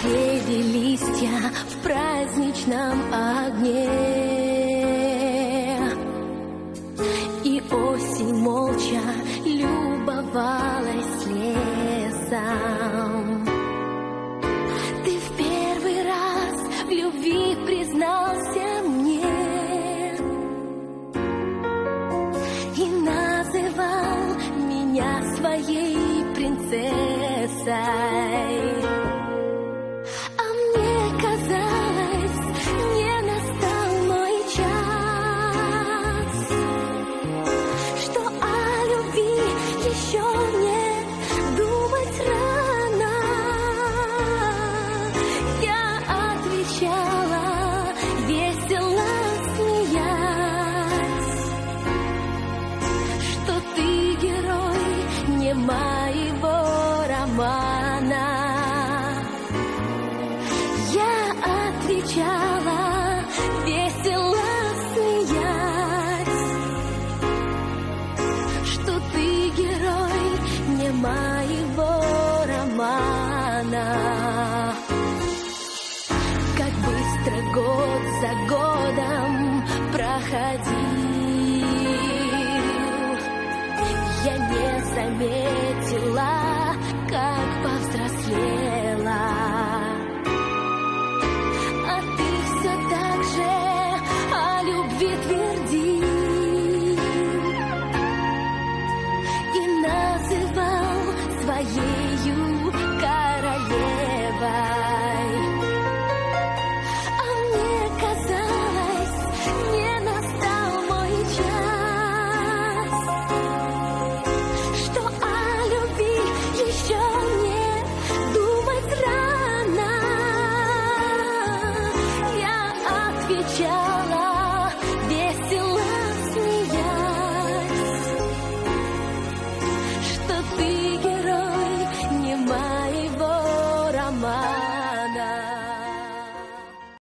Деревья, листья в праздничном огне, и осень молча любовалась лесом. Ты в первый раз в любви признался мне и называл меня своей принцессой. Моего романа я отвечала, весело смеясь, что ты герой не моего романа. Как быстро год за годом проходил, я не заметила